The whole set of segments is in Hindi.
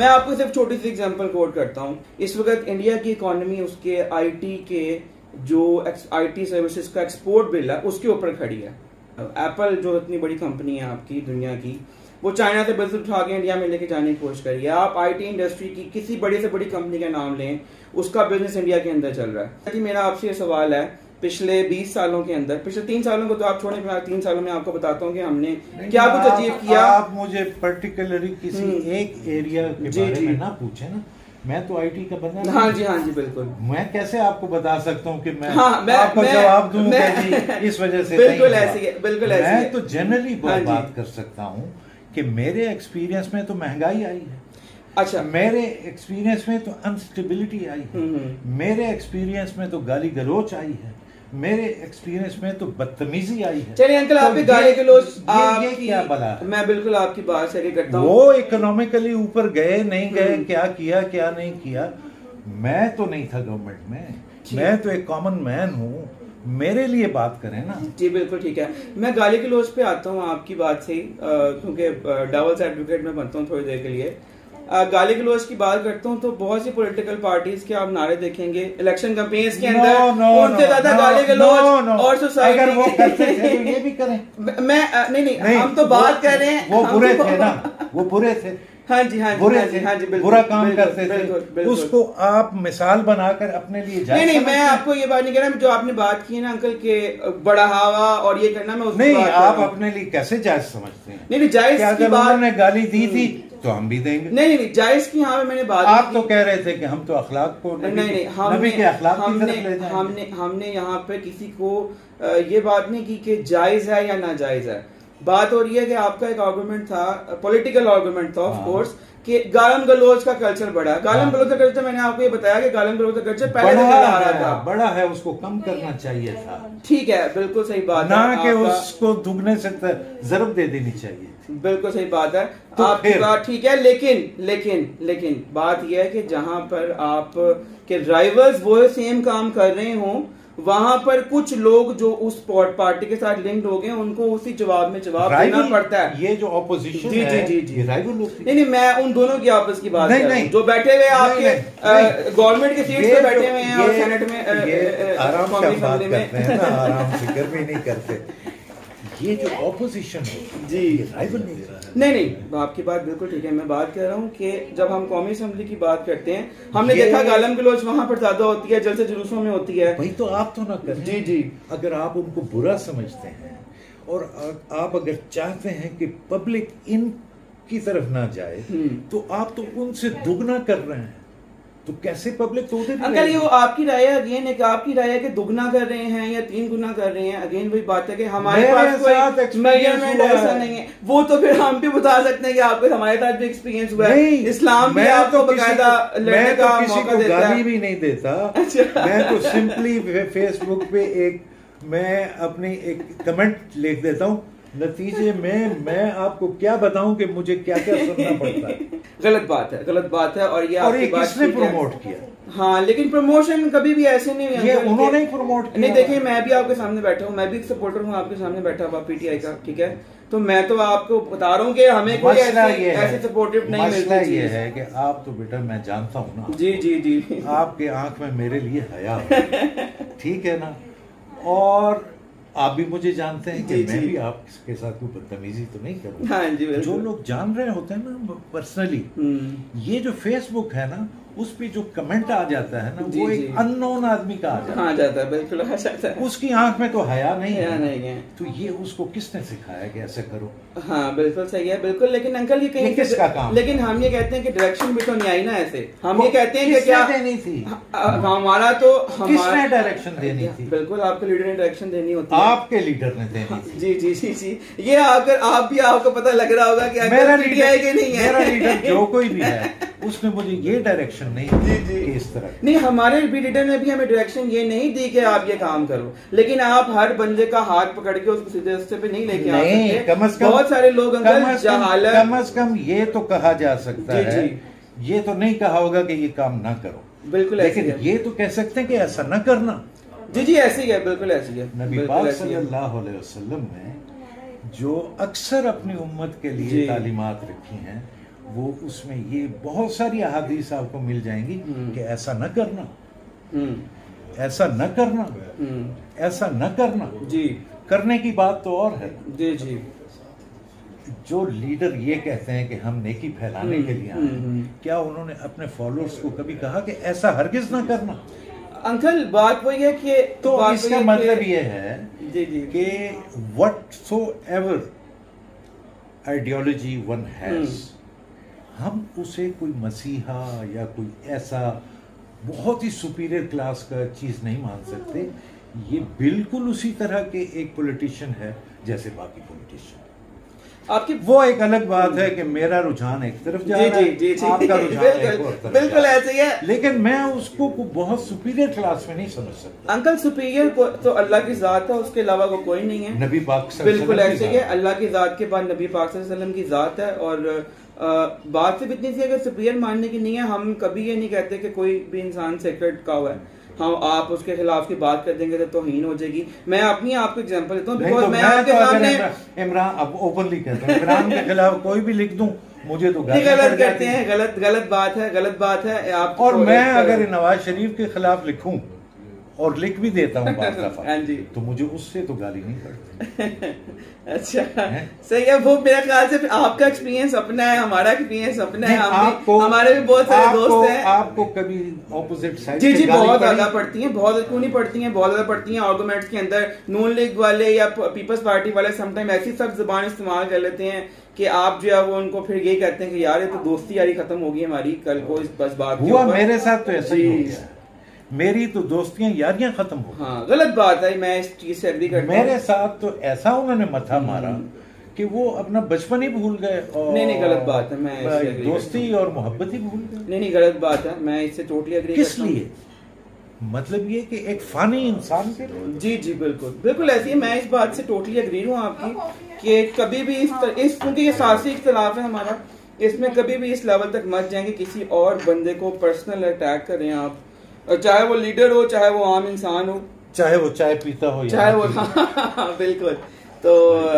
मैं आपको सिर्फ छोटी सी एग्जांपल कोट करता हूँ। इस वक्त इंडिया की इकोनॉमी उसके आईटी के जो आईटी सर्विसेज का एक्सपोर्ट बिल है उसके ऊपर खड़ी है। एप्पल जो इतनी बड़ी कंपनी है आपकी दुनिया की, वो चाइना से बिजनेस उठा के इंडिया में लेके जाने की कोशिश करी है। आप आईटी इंडस्ट्री की किसी बड़ी से बड़ी कंपनी का नाम लें, उसका बिजनेस इंडिया के अंदर चल रहा है। मेरा आपसे ये सवाल है, पिछले 20 सालों के अंदर, पिछले 3 सालों को तो आप छोड़ें, 3 सालों में आपको बताता हूँ कि हमने क्या कुछ अचीव किया। आप मुझे पर्टिकुलरली किसी एक एरिया के बारे में ना पूछे ना, मैं तो आईटी का बंदा। हाँ जी बिल्कुल। मैं कैसे आपको बता सकता हूँ कि मैं आपको जवाब दूंगा जी इस वजह से। बिल्कुल ऐसे, बिल्कुल ऐसे। मैं तो जनरली बात कर सकता हूँ कि मेरे एक्सपीरियंस में तो महंगाई आई है। अच्छा, मेरे एक्सपीरियंस में तो अनस्टेबिलिटी आई है, मेरे एक्सपीरियंस में तो गाली गलोच आई है, मेरे एक्सपीरियंस में तो बदतमीजी आई है। चलिए अंकल, आपकी गाली गलोच ये क्या बला? मैं बिल्कुल आपकी बात से एग्री करता हूँ। वो इकोनॉमिकली ऊपर गए नहीं गए, क्या किया क्या नहीं किया, मैं तो नहीं था गवर्नमेंट में, मैं तो एक कॉमन मैन हूँ, मेरे लिए बात करें ना जी। बिल्कुल ठीक है। मैं गाली गलोच पे आता हूँ आपकी बात से, क्योंकि डबल्स एडवोकेट में बनता हूँ थोड़ी देर के लिए। गाली गलोच की बात करता हूँ तो बहुत सी पॉलिटिकल पार्टीज के आप नारे देखेंगे इलेक्शन कैंपेन्स के अंदर, उनसे ज्यादा गाली गलोच और सोसाइटी। अगर वो करते थे तो ये भी करें। मैं नहीं, हम तो बात कर रहे हैं, वो बुरे थे ना, वो बुरे थे। हाँ जी बुरे थे, बुरा काम करते थे, उसको आप मिसाल बनाकर अपने लिए जाए। नहीं, मैं आपको ये बात नहीं कह रहा, जो आपने बात की है ना अंकल के बढ़ावा और ये करना, मैं नहीं, आप अपने लिए कैसे जायज समझते हैं? नहीं, जायज की बात, उन्होंने गाली दी थी तो हम भी देंगे। नहीं, जायज की यहाँ पे मैंने बात, आप तो कह रहे थे कि हम तो अखलाक को नहीं, नबी के अखलाक की तरफ ले जाएंगे। हमने यहाँ पे किसी को ये बात नहीं की कि जायज है या नाजायज है। बात हो रही है कि आपका एक आर्गुमेंट था, पॉलिटिकल आर्गुमेंट था ऑफ कोर्स, कि गालम गलोच का कल्चर बढ़ा। गालम गलोच का कल्चर, मैंने आपको ये बताया कि गालम गलोच का कल्चर पहले से चला आ रहा था, बड़ा है, उसको कम करना चाहिए था। ठीक है, बिल्कुल सही बात ना है, कि उसको दुगने से जरूर दे देनी चाहिए। बिल्कुल सही बात है, तो आपकी बात ठीक है। लेकिन बात यह है कि जहां पर आप के राइवल्स वो सेम काम कर रहे हों, वहां पर कुछ लोग जो उस पार्टी के साथ लिंक्ड हो गए, उनको उसी जवाब में जवाब देना पड़ता है। ये जो ऑपोजिशन जी राइवल लोग, नहीं, मैं उन दोनों की आपस की बात कर रहा हूं जो बैठे हुए आपके गवर्नमेंट के सीट पे बैठे हुए हैं और सेनेट में आराम से बात करते हैं ना, आराम से फिक्र भी नहीं करते। ये जो ऑपोजिशन है जी, राइवल नहीं, आपकी बात बिल्कुल ठीक है। मैं बात कर रहा हूँ कि जब हम कौमी असेंबली की बात करते हैं, हमने देखा गालम गलोच वहां पर ज्यादा होती है, जलसे जुलूसों में होती है। भाई तो आप तो ना करें। जी, अगर आप उनको बुरा समझते हैं और आप अगर चाहते हैं कि पब्लिक इनकी तरफ ना जाए, तो आप तो उनसे दुगना कर रहे हैं, तो कैसे पब्लिक तो उधर अंकल ये वो आपकी राय है, अगेन एक आपकी राय है कि दुगना कर रहे हैं या 3 गुना कर रहे हैं। अगेन वही बात है कि हमारे पास कोई मेजरमेंट ऐसा नहीं है, वो तो फिर हम भी बता सकते हैं कि आपको हमारे साथ भी एक्सपीरियंस हुआ है। इस्लाम भी आपको बकायदा लड़ने का मौका देता है। गाली भी नहीं देता। मैं तो सिंपली फेसबुक पे मैं अपनी एक कमेंट लिख देता हूँ, नतीजे में मैं आपको क्या बताऊं कि मुझे क्या क्या सुनना पड़ता है। गलत बात है। और ये किसने प्रमोट किया? हाँ, लेकिन प्रमोशन कभी भी ऐसे नहीं हुई। ये उन्होंने ही प्रमोट किया। नहीं, देखिए मैं भी आपके सामने बैठा हूँ, मैं भी एक सपोर्टर हूँ आपके सामने बैठा हुआ पीटीआई का, ठीक है। तो मैं तो आपको बता रहा हूँ कि हमें कोई ऐसे सपोर्टिव नहीं मिलता। ये है कि आप तो बेटा, मैं जानता हूँ ना, जी, आपके आंख में मेरे लिए हया, ठीक है ना, और आप भी मुझे जानते हैं कि मैं भी आपके साथ कोई बदतमीजी तो नहीं करूँ। हाँ जी, जो लोग जान रहे होते हैं ना पर्सनली, ये जो फेसबुक है ना, उस पे जो कमेंट आ जाता है ना, वो एक अननोन आदमी का आ जाता है। बिल्कुल आ जाता है। उसकी आंख में तो हया नहीं है। तो ये उसको किसने सिखाया कि ऐसे करो? हाँ, बिल्कुल सही है, बिल्कुल। लेकिन अंकल ये कहीं किसका काम? लेकिन हम ये कहते हैं कि डायरेक्शन भी तो नहीं आई ना ऐसे। हम ये कहते हैं कि क्या देनी थी? हमारा तो किसने डायरेक्शन देनी थी? बिल्कुल आपके लीडर ने डायरेक्शन देनी होती है। आपके लीडर ने देनी थी। जी। ये अगर आप भी, आपको पता लग रहा होगा कि मेरा लीडर के नहीं है, मेरा लीडर जो कोई भी है, उसने मुझे ये डायरेक्शन नहीं दी इस तरह। नहीं, हमारे भी लीडर ने भी हमें डायरेक्शन ये नहीं दी कि आप ये काम करो, लेकिन आप हर बंदे का हाथ पकड़ के उसको सीधे रास्ते पे नहीं लेके आ सकते। कम से कम बहुत सारे लोग कम से कम ये तो कहा जा सकता है, ये तो नहीं कहा होगा कि ये काम ना करो। बिल्कुल, लेकिन ये तो कह सकते हैं कि ऐसा ना करना। जी, ऐसी है, बिल्कुल ऐसी है। नबी पाक सल्लल्लाहु अलैहि वसल्लम ने जो अक्सर अपनी उम्मत के लिए तालीमात रखी हैं, वो उसमें ये बहुत सारी अहादीस आपको मिल जाएंगी कि ऐसा न करना, ऐसा न करना, ऐसा न करना। जी, करने की बात तो और है। जी जी। जो लीडर ये कहते हैं कि हम नेकी फैलाने के लिए आए हैं, क्या उन्होंने अपने फॉलोअर्स को कभी कहा कि ऐसा हरगिज ना करना? अंकल बात वही है कि तो इसका मतलब ये है जी जी कि whatsoever आइडियोलॉजी वन हैज, हम उसे कोई मसीहा या कोई ऐसा बहुत ही सुपीरियर क्लास का चीज नहीं मान सकते। ये बिल्कुल उसी तरह के एक पॉलिटिशियन है जैसे बाकी पॉलिटिशियन। आपकी वो एक अलग बात है कि मेरा रुझान एक तरफ जा रहा है, आपका रुझान एक और तरफ। बिल्कुल ऐसे ही है, लेकिन मैं उसको बहुत सुपीरियर क्लास में नहीं समझ सकता। अंकल सुपीरियर तो अल्लाह की जात है, उसके अलावा वो कोई नहीं है। नबी पाक बिल्कुल ऐसे ही है, अल्लाह की जात के बाद नबी पाक सल्लल्लाहु अलैहि वसल्लम की जात है। और बात सिर्फ इतनी सी अगर सुपीरियर मानने की नहीं है, हम कभी ये नहीं कहते कि कोई भी इंसान सेक्रेट का हुआ है, हाँ आप उसके खिलाफ की बात कर देंगे तो तौहीन हो जाएगी। मैं अपनी आपको एग्जांपल देता हूँ, तो मैं आपके सामने इमरान अब ओपनली कहता हूँ, इमरान के खिलाफ कोई भी लिख दूं मुझे तो गलत करते हैं, गलत बात है, गलत बात है आप। और मैं अगर नवाज शरीफ के खिलाफ लिखूं और लिख भी देता हूँ बात दफा तो मुझे उससे तो गाली नहीं पड़ती। अच्छा सही है, वो मेरा ख्याल से आपका एक्सपीरियंस अपना है, हमारा एक्सपीरियंस अपना है, हमारे भी बहुत सारे दोस्त हैं। आपको कभी ऑपोजिट साइड जी जी बहुत ज्यादा पड़ती हैं, बहुत क्यों नहीं पड़ती हैं, बहुत ज्यादा पड़ती हैं। आर्गुमेंट्स के अंदर नून लीग वाले या पीपल्स पार्टी वाले समटाइम ऐसी सख्त जुबान इस्तेमाल कर लेते हैं कि आप जो है वो उनको फिर ये कहते हैं कि यार ये तो दोस्ती यारी खत्म होगी हमारी, कल को इस बस बात हुआ। मेरे साथ तो ऐसा ही हो गया, मेरी तो दोस्तियां यारियां खत्म हो। हाँ गलत बात है, मैं इस चीज से एग्री करता हूं। मेरे साथ तो ऐसा उन्होंने मथा मारा कि वो अपना बचपन ही भूल गए और नहीं गलत बात है, मैं दोस्ती और मोहब्बत ही भूल गए। नहीं गलत बात है, मैं इससे टोटली एग्री किस लिए? मतलब ये कि एक फानी इंसान के लिए। जी जी बिल्कुल ऐसी है, मैं इस बात से टोटली एग्री हूँ आपकी कि कभी भी इस क्योंकि ये सियासी इख्तिलाफ है हमारा, इसमें कभी भी इस लेवल तक मत जाएंगे किसी और बंदे को पर्सनल अटैक करें आप, चाहे वो लीडर हो, चाहे वो आम इंसान हो, चाहे वो चाय पीता हो, चाहे वो बिल्कुल। तो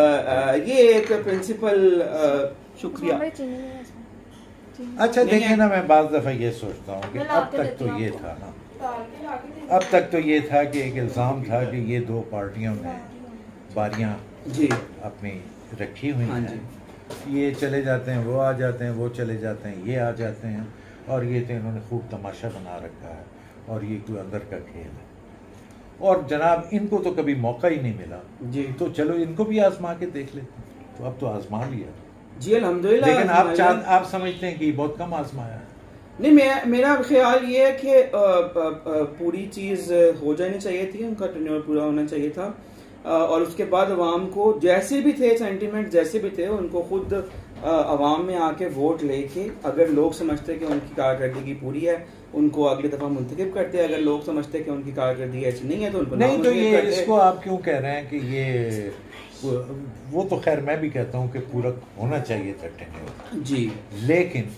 ये एक प्रिंसिपल। शुक्रिया। अच्छा देखिए ना, मैं बाज़ दफा ये सोचता हूँ कि अब तक तो ये था ना, अब तक तो ये था कि एक इल्ज़ाम था कि ये दो पार्टियों ने बारियां जी अपनी रखी हुई हैं, ये चले जाते हैं, वो आ जाते हैं, वो चले जाते हैं, ये आ जाते हैं, और ये तो इन्होंने खूब तमाशा बना रखा है और ये कोई अंदर का खेल है। और जनाब इनको तो कभी मौका ही नहीं मिला जी, तो चलो इनको भी आजमा के देख लेते हैं, तो अब तो आजमा लिया जी अल्हम्दुलिल्लाह। लेकिन आप समझते हैं कि बहुत कम आजमाया है। नहीं, मेरा ख्याल ये है कि पूरी चीज़ हो जानी चाहिए थी, उनका टेन्योर पूरा होना चाहिए था, और उसके बाद अवाम को जैसे भी थे सेंटीमेंट जैसे भी थे उनको खुद अवाम में आके वोट लेके, अगर लोग समझते कि उनकी कारकर्दगी पूरी है उनको अगली दफा मुंतखब करते, अगर लोग समझते कि उनकी कारकर्दगी ऐसी नहीं है तो उनको नहीं। तो ये इसको आप क्यों कह रहे हैं कि ये वो तो खैर मैं भी कहता हूँ कि पूरा होना चाहिए था टेन्योर जी, लेकिन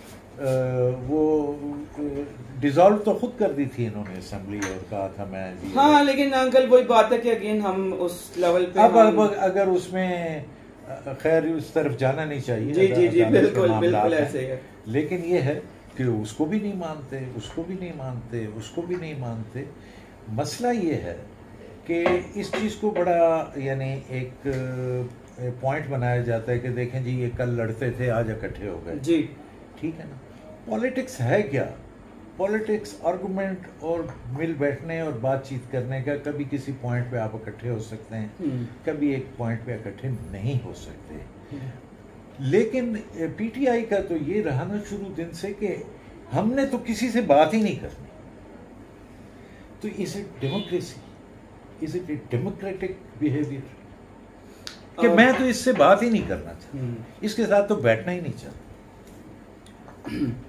वो डिसॉल्व तो खुद कर दी थी इन्होंने असेंबली और कहा था मैं जी। हाँ लेकिन अंकल वही बात है कि अगेन हम उस लेवल पे अब अगर उसमें खैर उस तरफ जाना नहीं चाहिए। जी जी जी बिल्कुल ऐसे ही है, लेकिन ये है कि उसको भी नहीं मानते, उसको भी नहीं मानते, उसको भी नहीं मानते। मसला ये है कि इस चीज़ को बड़ा यानी एक पॉइंट बनाया जाता है कि देखें जी ये कल लड़ते थे आज इकट्ठे हो गए जी, ठीक है ना। पॉलिटिक्स है क्या? पॉलिटिक्स आर्गुमेंट और मिल बैठने और बातचीत करने का। कभी किसी पॉइंट पे आप इकट्ठे हो सकते हैं, कभी एक पॉइंट पे इकट्ठे नहीं हो सकते। लेकिन पीटीआई का तो ये रहा ना शुरू दिन से कि हमने तो किसी से बात ही नहीं करनी। तो is it democracy? Is it a democratic behaviour कि मैं तो इससे बात ही नहीं करना चाहता, इसके साथ तो बैठना ही नहीं चाहता।